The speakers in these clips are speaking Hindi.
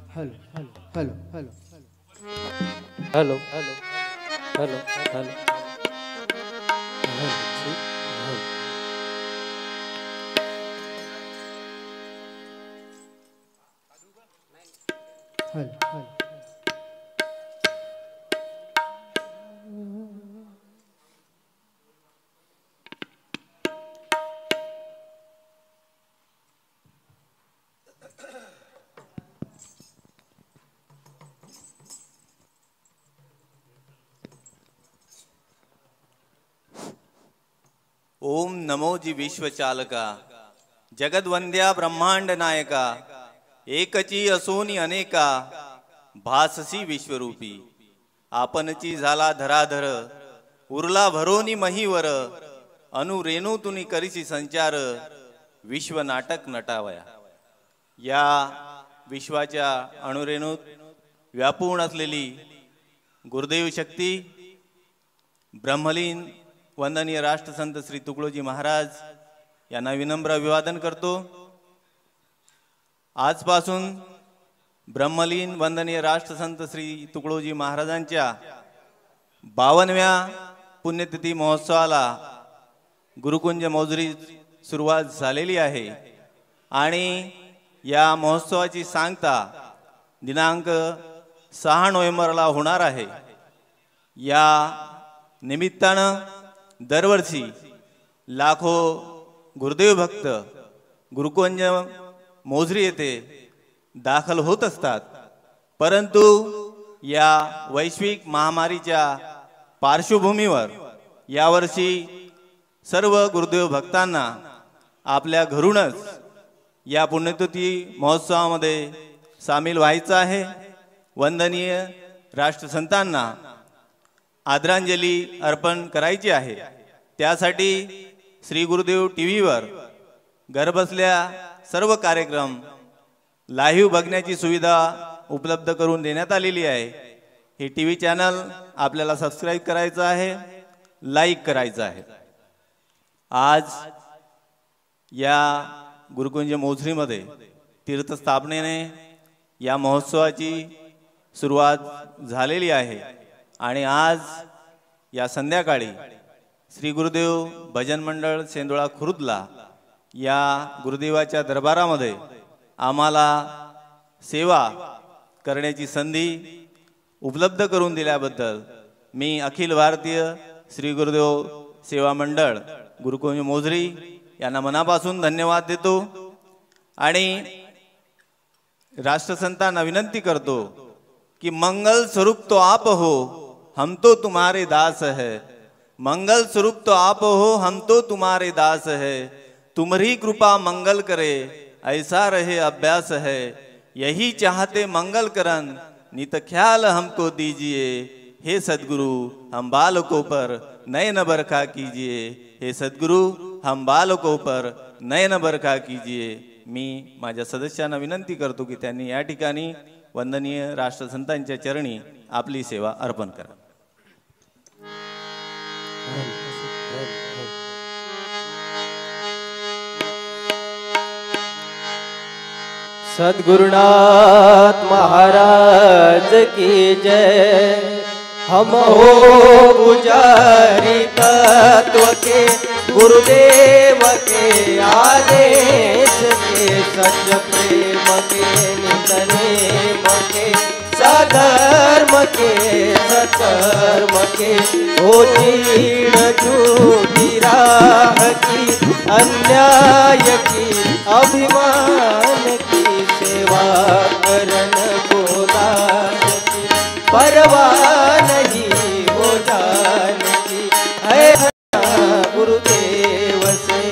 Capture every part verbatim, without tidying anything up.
Hello hello hello hello hello hello hello hello hello Om नमोजी विश्वचालका जगद्वंद्या ब्रह्मांड नायका एकची असोनी अनेका भाससी विश्वरूपी आपणची झाला धराधर उरला भरोनी महीवर अनुरेणू तुनी करीसी संचार विश्व नाटक नटावया। या विश्वाच्या अणुरेणूत व्यापून असलेली गुरुदेव शक्ती ब्रह्मलीन वंदनीय राष्ट्रसंत श्री तुकडोजी महाराज यांना विनम्र अभिवादन करतो। आजपासून ब्रह्मलीन वंदनीय राष्ट्रसंत श्री तुकडोजी महाराजांच्या बावनव्या पुण्यतिथी महोत्सवाला गुरुकुंज मौजरी सुरुवात झालेली आहे आणि या महोत्सवाची सांगता दिनांक सहा नोव्हेंबरला होणार आहे। या निमित्तानं दरवर्षी लाखो गुरुदेव भक्त गुरुकुंज मौजरी येथे दाखल होत असतात, परंतु या वैश्विक महामारीच्या पार्श्वभूमीवर यावर्षी सर्व गुरुदेव भक्तांना आपल्या घरूनच या पुण्यतिथी महोत्सवामध्ये सामील व्हायचं आहे। वंदनीय राष्ट्रसंतांना आदरांजली अर्पण करायची आहे। त्यासाठी श्री गुरुदेव टीव्हीवर घरबसल्या सर्व कार्यक्रम लाईव्ह बघण्याची सुविधा उपलब्ध करून देण्यात आलेली आहे। हे टीव्ही चॅनल आपल्याला सबस्क्राइब करायचं आहे, लाईक करायचं आहे। आज या गुरुकुंज मौजरीमध्ये तीर्थस्थापनेने या महोत्सवाची सुरुवात झालेली आहे आणि आज या संध्याकाळी श्री गुरुदेव भजन मंडळ सेंदोळा खुर्दला या गुरुदेवाच्या दरबारामध्ये आम्हाला सेवा करण्याची संधी उपलब्ध करून दिल्याबद्दल मी अखिल भारतीय श्री गुरुदेव सेवा मंडळ गुरुकुंज मौजरी यांना मनापासून धन्यवाद देतो आणि राष्ट्रसंतांना विनंती करतो कि मंगल स्वरूप तो आप हो, हम तो तुम्हारे दास है। मंगल स्वरूप तो आप हो, हम तो तुम्हारे दास है। तुम्हारी कृपा मंगल करे, ऐसा रहे अभ्यास है। यही चाहते मंगल करन, नित ख्याल हमको दीजिए। हे सद्गुरु हम बालकों पर नयन बरखा कीजिए। हे सद्गुरु हम बालकों पर नयन बरखा कीजिए। मी माझ्या सदस्यांना विनंती करतो की त्यांनी या ठिकाणी वंदनीय राष्ट्रसंतांच्या चरणी आपली सेवा अर्पण करा। सद्गुरुनाथ महाराज की जय। हम हो पुजारी तत्व के, गुरुदेव के आदेश के, सच प्रेम के नितनेम के, सधर्म के सकर्म के, हो चीण झूठी राह की, अन्याय की अभिमान की, सेवा करन को दान की, परवाह नहीं हो जान की, है गुरुदेव से।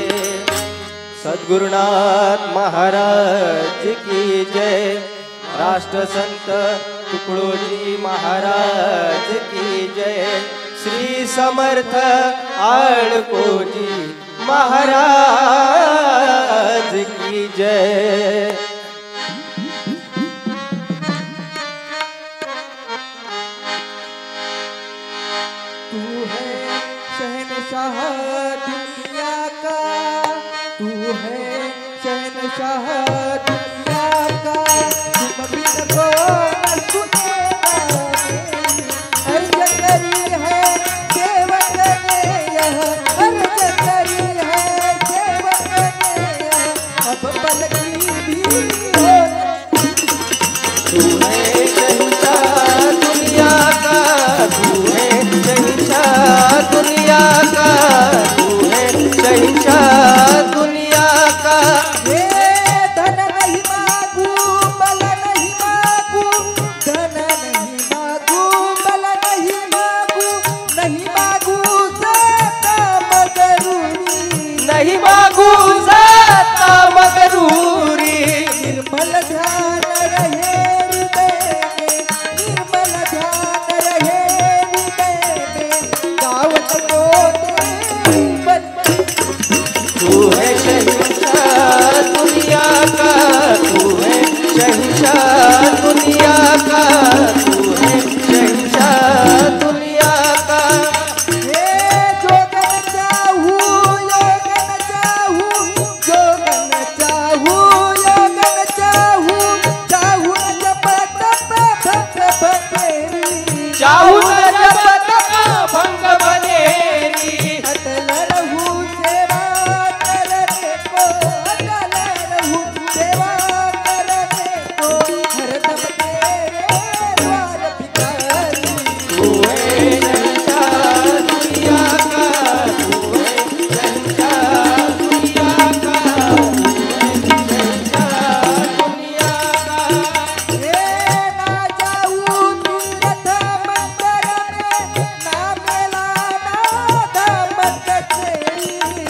सद्गुरुनाथ महाराज की जय। राष्ट्र संत तुकडोजी महाराज की जय। श्री समर्थ आडकोजी महाराज की जय। तू है शहनशाह दुनिया का, तू है शहनशाह दुनिया का। तुम बिन कौन सुनेगा अर्ज करी है सेवक ने यह अर्ज करी है सेवक ने यह अब पलकी भी हो तू है शहंशाह दुनिया का, तू है शहंशाह दुनिया का, तू है शहंशाह दुनिया का। हे धन नहीं मांगू बल नहीं मांगू धन नहीं मांगू बल नहीं मांगू नहीं मांगू सता मगरूरी नहीं मांगू सता मगरूरी। निर्मल ध्यान रहे हृदय में निर्मल ध्यान रहे हृदय में गावत को तेरी बंदगी। तू है शहंशाह दुनिया का, तू है शहंशाह दुनिया का, तू है शहंशाह दुनिया का। हे जोगन चाहू योगन चाहू जोगन चाहू योगन चाहू चाहू न जप तप भक्त बनेरी चाहू न जप तप भंग बनेरी। अटल रहू सेवा करने को अटल रहू सेवा करने को हरदम तेरे द्वार भिखारी। तू है शहंशाह दुनिया का, तू है शहंशाह दुनिया का, तू है शहंशाह दुनिया का। हे ना जाऊ तीर्थ मंदिर में ना मेला ना धाम कचेरी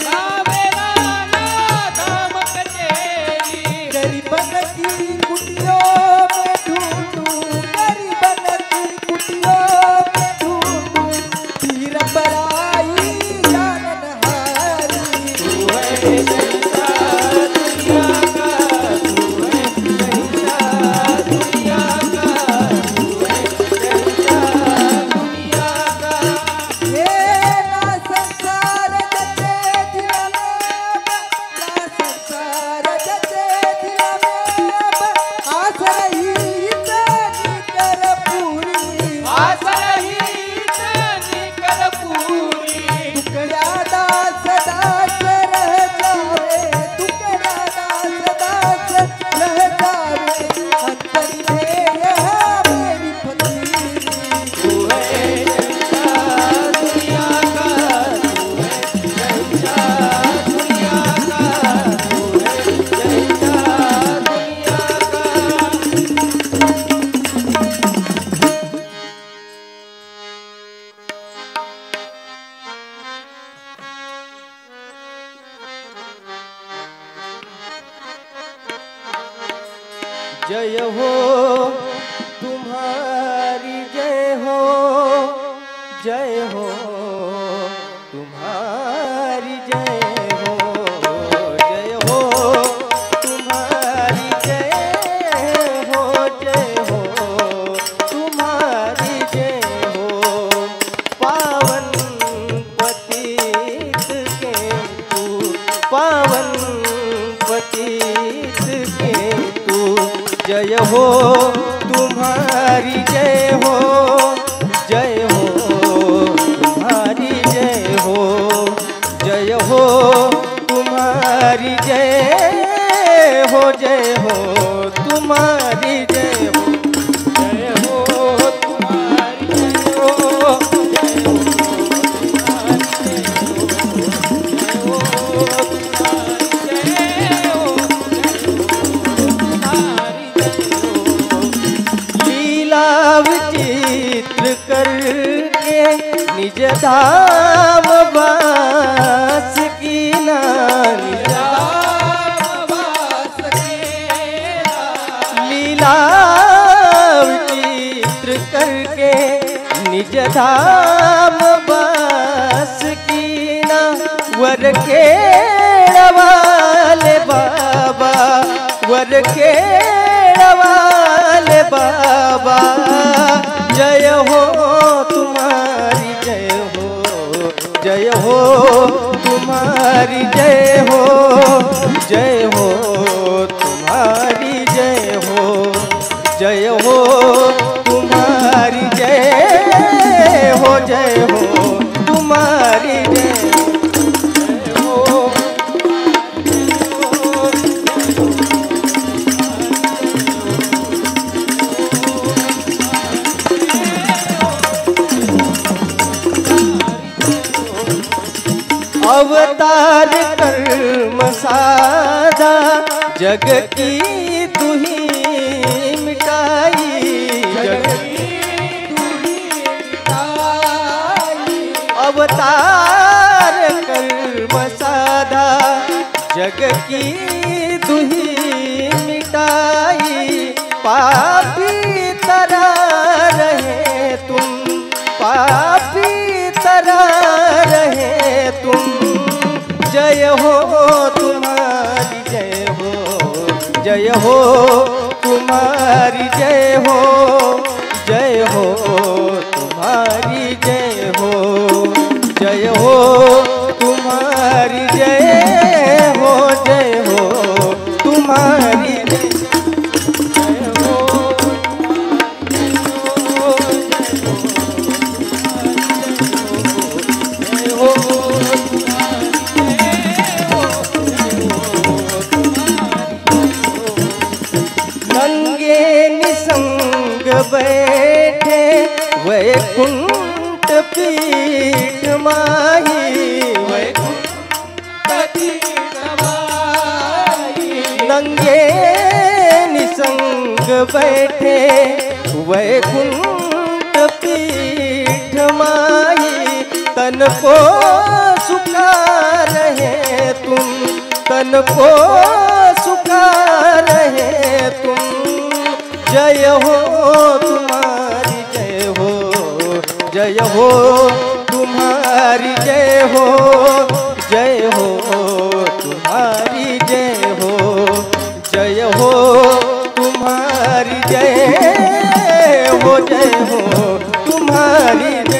गरीबन की कुटियों में ढूंढूं गरीबन की कुटियों में ढूंढूं पीर बराई जाननहारी। तू है शहंशाह दुनिया का, तू है शहंशाह दुनिया का, तू है शहंशाह दुनिया का। हे ना संसार जचे दिल में ना संसार जचे दिल में आस रही इतनी कर पूरी आस रही इतनी कर पूरी। टुकड़ा दास दास रह जावे टुकड़ा दास दास रह जावे अंतर में यह मेरी फकीरी। तू है शहंशाह दुनिया का, तू है शहंशाह दुनिया का, तू है शहंशाह दुनिया का। जय हो तुम्हारी जय हो, जय हो तुम्हारी जय हो, जय हो तुम्हारी जय हो, जय हो तुम्हारी जय हो। पावन पतित के तू, पावन पतित के तू, जय हो तुम्हारी जय हो, जय हो तुम्हारी जय हो, जय हो तुम्हारी जय हो, जय हो तुम्हारी जय हो, जय हो तुम्हारी जय हो, जय हो तुम्हारी जय हो, जय हो तुम्हारी जय हो। लीला विचित्र करके निज धाम वास की ना, निज धाम वास कीना। लीला विचित्र करके निज धाम वास कीना। वर के वाले बाबा, वर के वाले बाबा, जय हो तुम्हारी जय हो, जय हो तुम्हारी जय हो, जय हो तुम्हारी जय हो, जय हो तुम्हारी जय हो, जय हो तुम्हारी जय हो। अवतार कर्म साधा जग की तुही मिटाई, जग की तुही मिटाई। अवतार कर्म साधा जग की तुही मिटाई। पापी तरह रहे तुम, पापी तरह रहे तुम। जय हो तुम्हारी जय हो, जय हो तुम्हारी जय हो, जय हो तुम्हारी जय हो, जय हो तुम्हारी जय हो, जय हो तुम्हारी जय हो, जय हो। नंगे निसंग बैठे वैकुंठ पीठ माही, वैकुंठ पीठ माही। नंगे निसंग बैठे वैकुंठ पीठ माही। तन को सुखा रहे तुम, तन को सुखा रहे तुम। जय हो तुम्हारी जय हो, जय हो तुम्हारी जय हो, जय हो तुम्हारी जय हो, जय हो तुम्हारी जय हो, जय हो तुम्हारी जय।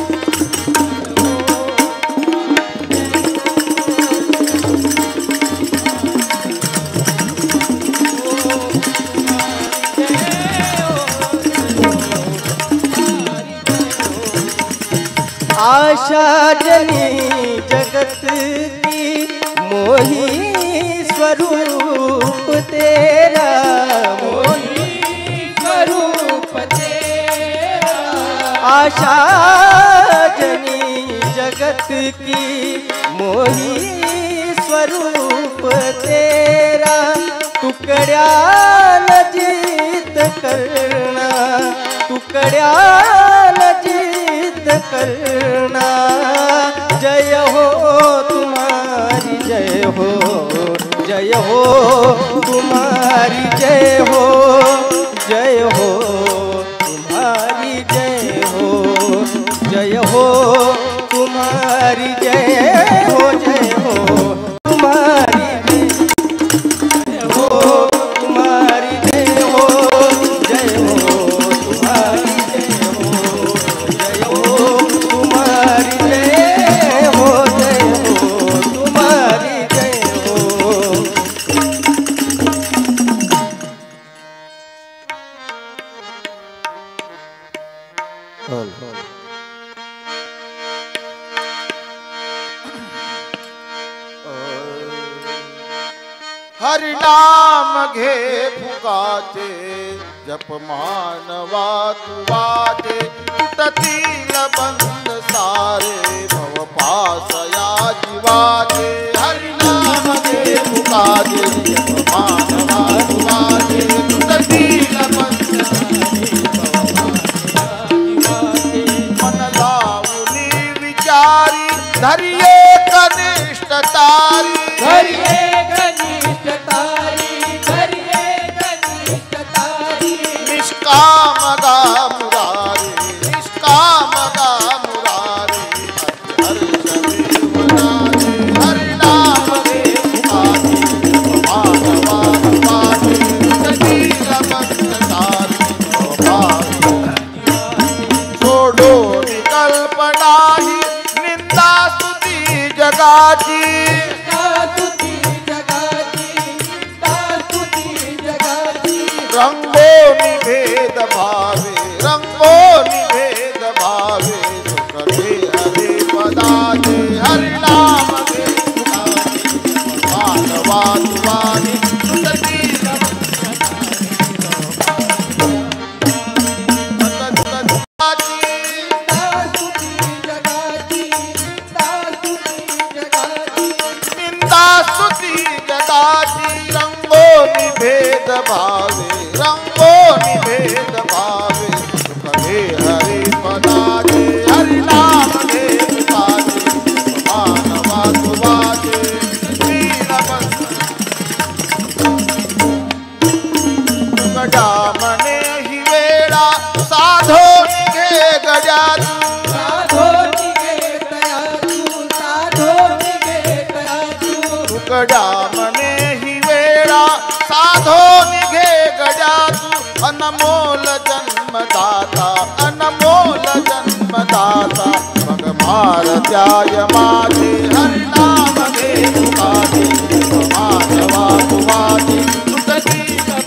आशा जनी जगत की मोही स्वरूप तेरा, मोही स्वरूप तेरा। आशा जनी जगत की मोही स्वरूप तेरा। टुकड़ा न जीत करना, टुकड़ा न जीत करना। जय हो तुम्हारी जय हो, जय हो तुम्हारी जय हो, जय हो तुम्हारी जय हो, जय हो तुम्हारी जय हो, जय हो तुम्हारी जय हो, तुम्हारी जय हो, जय हो तुम्हारी जय हो, जय हो तुम्हारी जय हो, जय हो तुम्हारी जय हो। हरि नाम घे फुकाते जप मानवा तुवाते। टुटती लबंद सारे भव पासया जीवाते। हरि नाम घे फुकाते जप मानवा तुवाते। टुटती लबंद सारे भव पासया जीवाते। मन लावनी विचारी धरिये कनिष्ठ तारी, धरिये कनिष्ठ तारी, धरिये कनिष्ठ तारी। निष्काम गा मुरारी, निष्काम गा मुरारी। हर शरीर बनारे, हरि नाम गे फुकाते मानवा रंगो निभेद भावे रंगो निभेद भावे सुख दे हरे पदादे हरि नाम दे मानवा तुवानी सुतती निभेद भावे रंगो निभेद भावे सुख दे हरि पदादे हरि नाम दे पादे मानवा तुवादे गजामने ही वेड़ा साधो निगे गजातु साधो निगे गयातु साधो निगे गयातु गजामने ही वेड़ा साधो निघे गजातु अनमोल जन्मदाता अनमोल जन्मदाता मग मार त्याय माते हरि नाम दे पुकारे मानवा तुवादे सुतती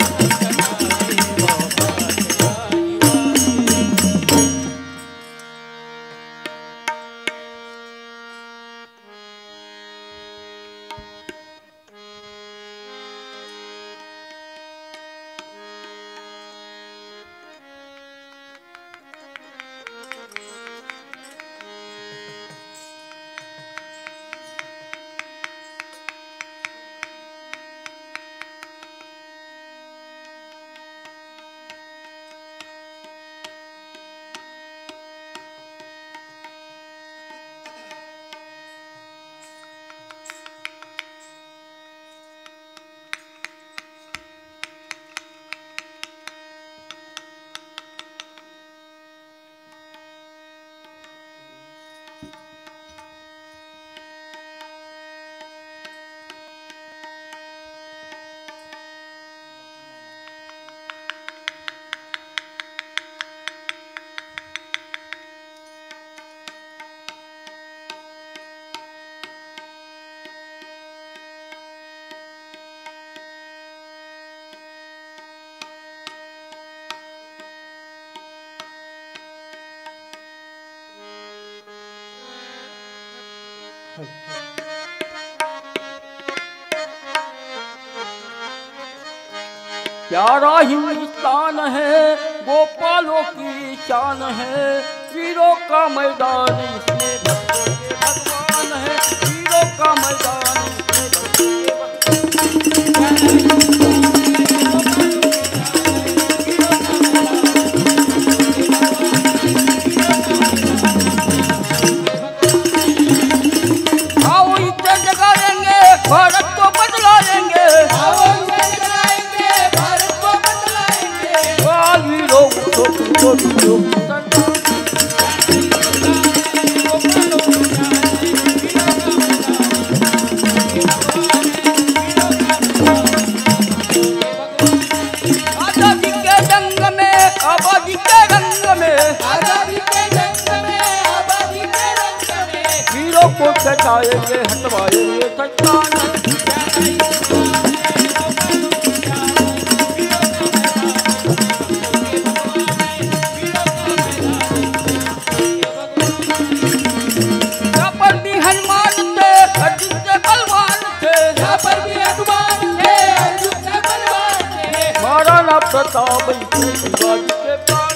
प्यारा हिंदुस्तान है गोपालों की शान है वीरों का मैदान इसमें भक्तों के भगवान है वीरों का मैदान इसमें भक्तों के आओ इसे जगा देंगे भारत को बदला देंगे आओ इसे जगाएंगे भारत को बदलाएंगे वीरों को तो तो आजादी के रंग में आबादी के रंग में आजादी के रंग में आबादी के रंग में वीरों को सताएंगे हटवाएंगे सत्तान प्रताप शिवाजी के